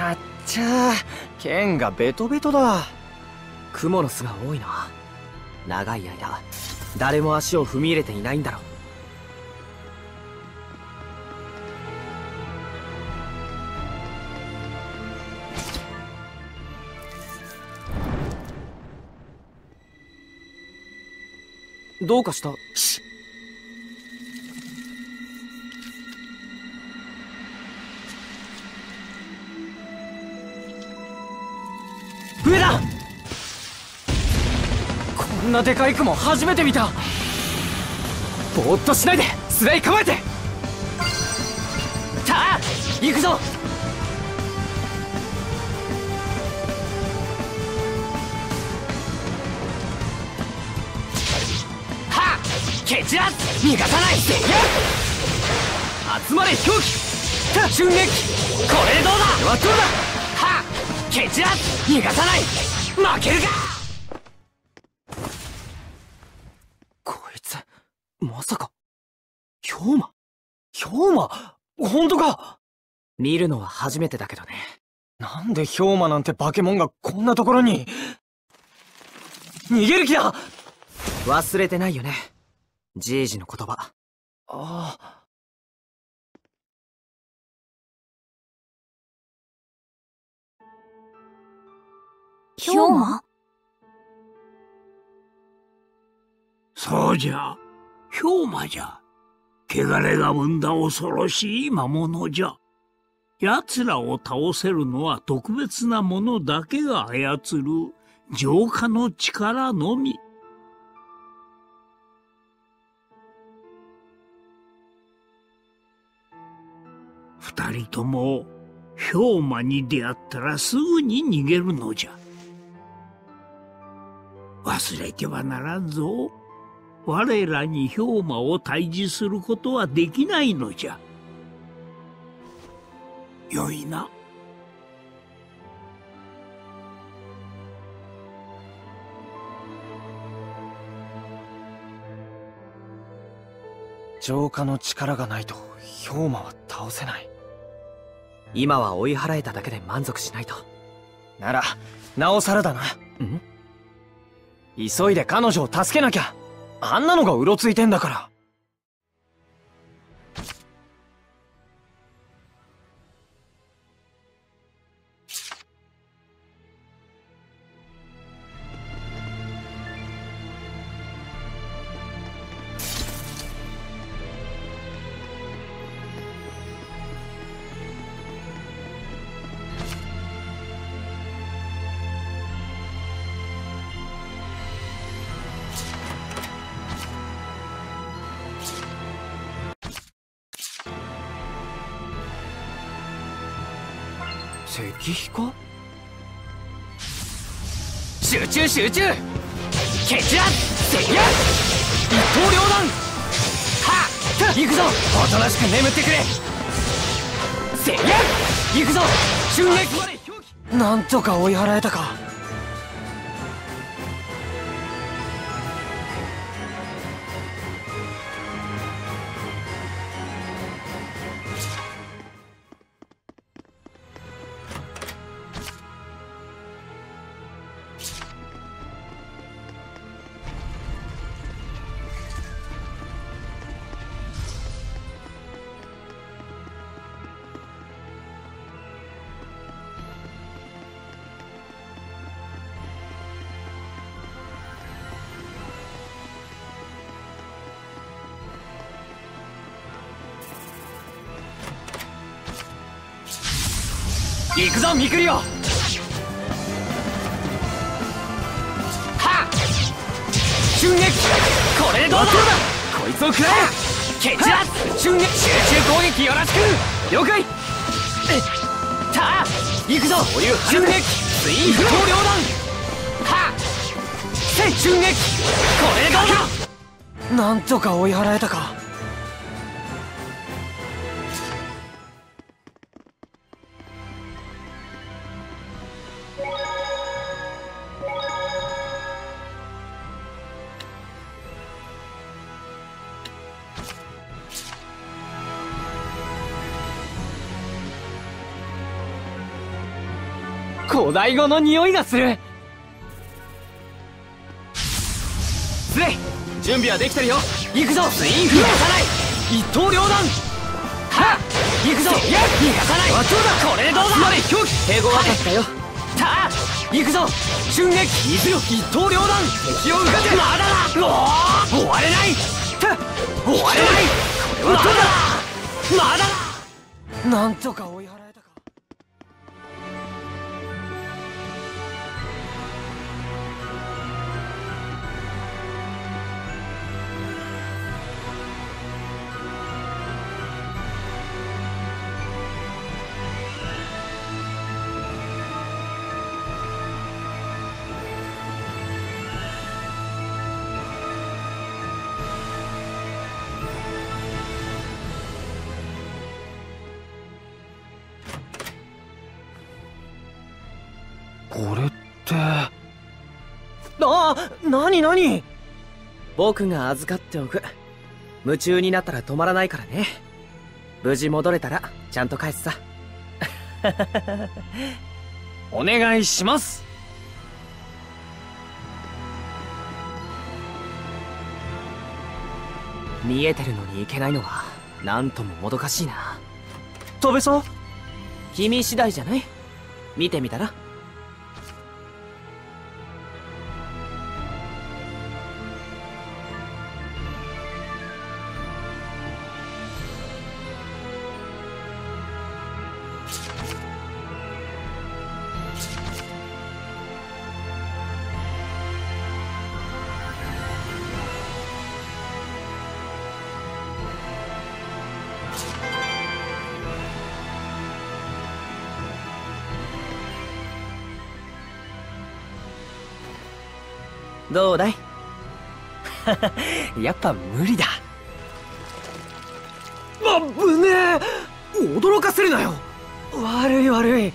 あっちゃー、剣がベトベトだ。 クモの巣が多いな。長い間誰も足を踏み入れていないんだろう。どうかした？ し上だ！ こんなでかい雲初めて見た。 ぼーっとしないでスライ構えて。さあ行くぞ。はっ蹴散らす。逃がさない。集まれ狂気。瞬撃。これでどうだ。はどうだ。はっ蹴散らす。逃がさない。負けるか。 こいつまさか氷馬？氷馬？本当か？ 見るのは初めてだけどね。 なんで氷馬なんて化け物がこんなところに。逃げる気だ。 忘れてないよね、じいじの言葉。 ああ。 氷馬？ そうじゃ、氷馬じゃ。汚れが生んだ恐ろしい魔物じゃ。奴らを倒せるのは特別なものだけが操る浄化の力のみ。二人とも氷馬に出会ったらすぐに逃げるのじゃ。忘れてはならんぞ。我らに氷馬を退治することはできないのじゃ。よいな。 浄化の力がないと氷馬は倒せない。 今は追い払えただけで満足しないと。 ならなおさらだな。急いで彼女を助けなきゃ。あんなのがうろついてんだから。石碑か？ 集中集中。蹴散らす。せいや一刀両断。はっ行くぞ。おとなしく眠ってくれ。せいや行くぞ。瞬撃。 なんとか追い払えたか。 行くぞミクリオ。はっ瞬撃。これでどうだ。こいつを食らえ。蹴散らす。瞬撃。集中攻撃よろしく。了解。さあ行くぞ。瞬撃。ツインフロー両断。はっ瞬撃。これでどうだ。 なんとか追い払えたか。 古代語の匂いがする。スレイ、準備はできてるよ。行くぞ。ツインフローさない。一刀両断。はっ、行くぞ。逃がさない。これでどうだ。まで狂気。敬語分かったよ。たあ、行くぞ。瞬撃。いずよ。一刀両断。敵を受かて。まだだ。終われない。終われない。これはどうだ。まだだ。なんとか追い払えたか。 これって何僕が預かっておく。夢中になったら止まらないからね。無事戻れたらちゃんと返すさ。 お願いします。 見えてるのに行けないのはなんとももどかしいな。 飛べそう？ 君次第じゃない？見てみたら。どうだい？やっぱ無理だ。 ぶねえ、驚かせるなよ。悪い。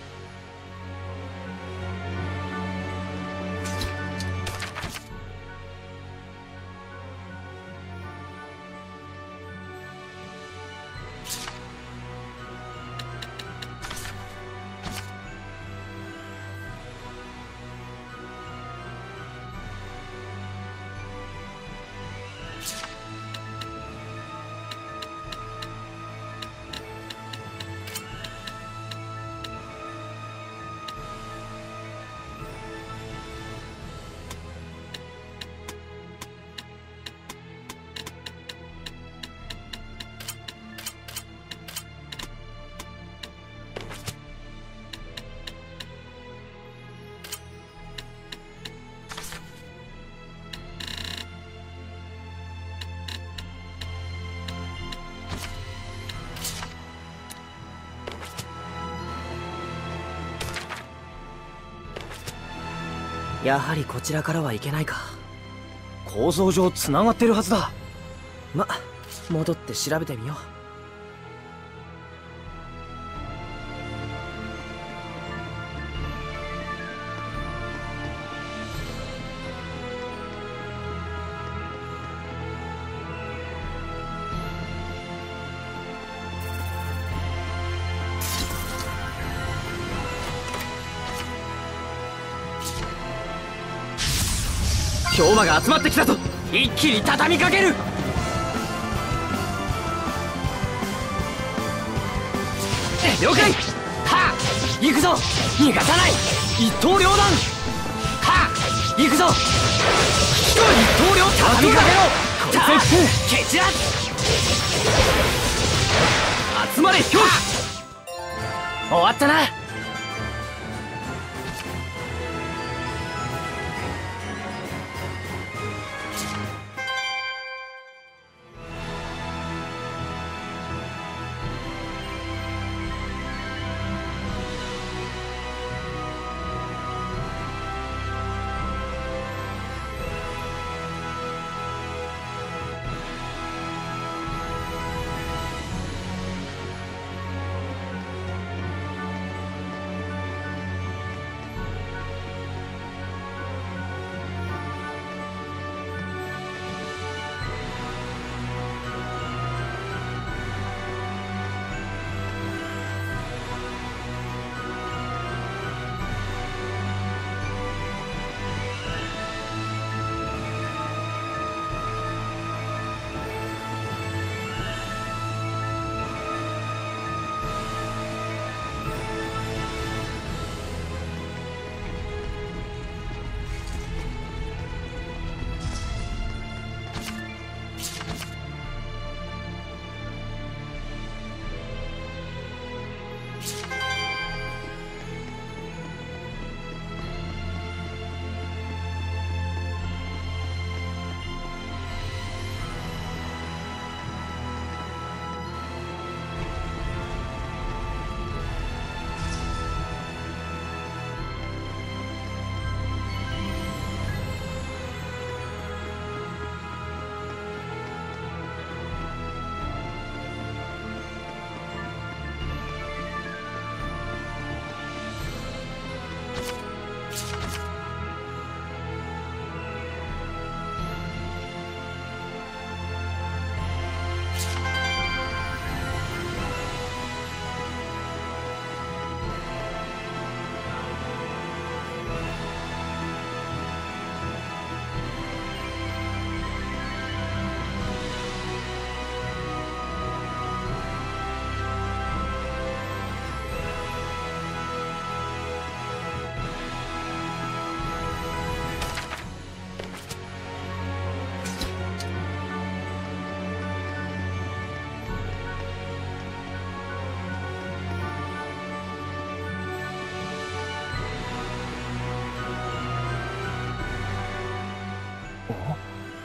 やはりこちらからはいけないか。 構造上つながってるはずだ。 ま、戻って調べてみよう。氷馬が集まってきたぞ。一気に畳みかける。了解。はあ、行くぞ。逃がさない。一刀両断。はあ、行くぞ。一刀両畳みかけろ。こいつ蹴散ら集まれ氷。終わったな。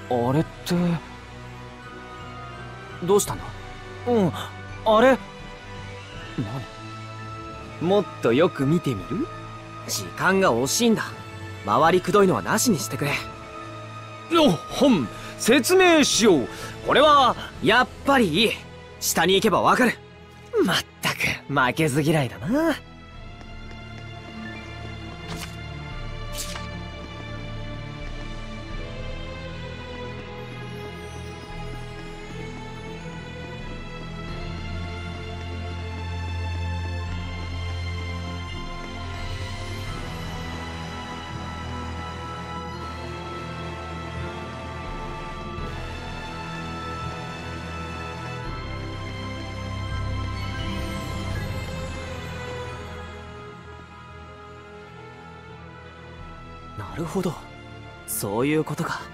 あれってどうしたんだ？あれ何？もっとよく見てみる？時間が惜しいんだ。回りくどいのはなしにしてくれ。説明しよう。これはやっぱりいい。下に行けばわかる。まったく負けず嫌いだな。なるほど、そういうことか。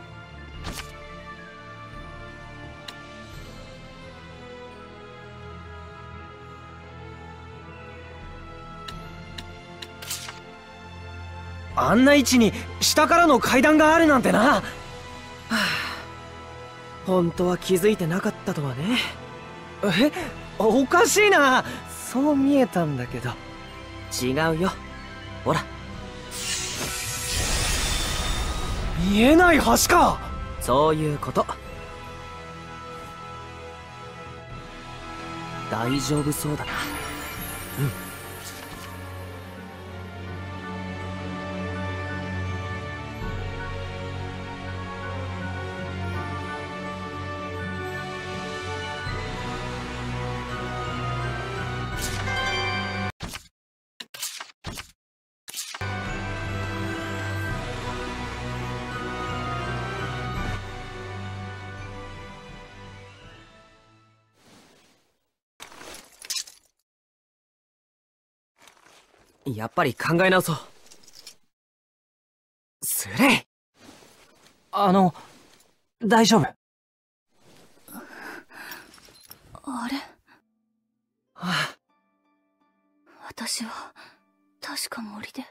あんな位置に下からの階段があるなんてな。はあ、本当は気づいてなかったとはね。おかしいな。そう見えたんだけど。違うよ。ほら。見えない橋か。そういうこと。大丈夫そうだな。やっぱり考え直そう。スレイ、大丈夫？ あれ？ はあ、 私は確か森で。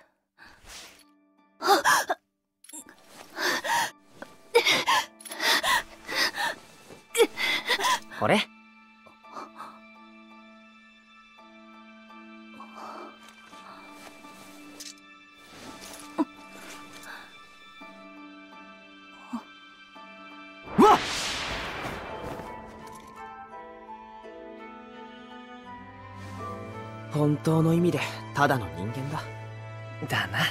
これ？うわっ！本当の意味でただの人間だ。だな。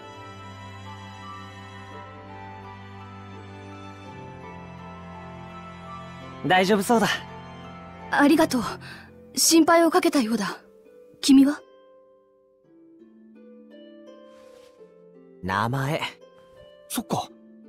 大丈夫そうだ。 ありがとう。心配をかけたようだ。君は？ 名前。そっか。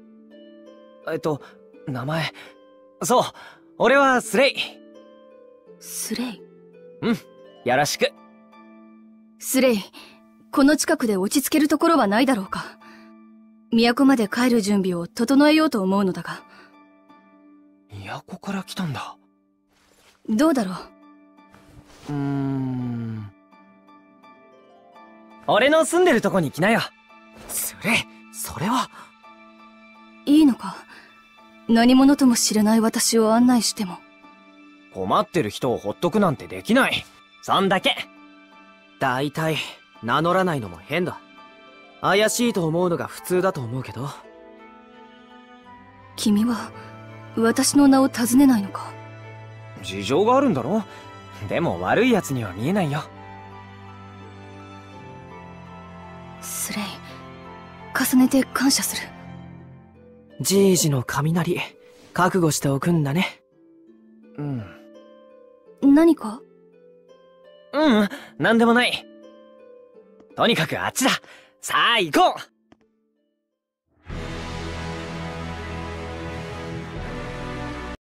名前。そう、俺はスレイ。 スレイ。 うん、よろしく。 スレイ、この近くで落ち着けるところはないだろうか。都まで帰る準備を整えようと思うのだが。 都から来たんだ。 どうだろう。 俺の住んでるとこに来なよ。スレイ、それは。 いいのか。何者とも知れない私を案内しても。 困ってる人をほっとくなんてできない。そんだけ。だいたい名乗らないのも変だ。怪しいと思うのが普通だと思うけど。 君は私の名を尋ねないのか。 事情があるんだろ。でも悪い奴には見えないよ。 スレイ、重ねて感謝する。 じいじの雷、覚悟しておくんだね。 何か？ なんでもない。とにかくあっちだ。さあ行こう。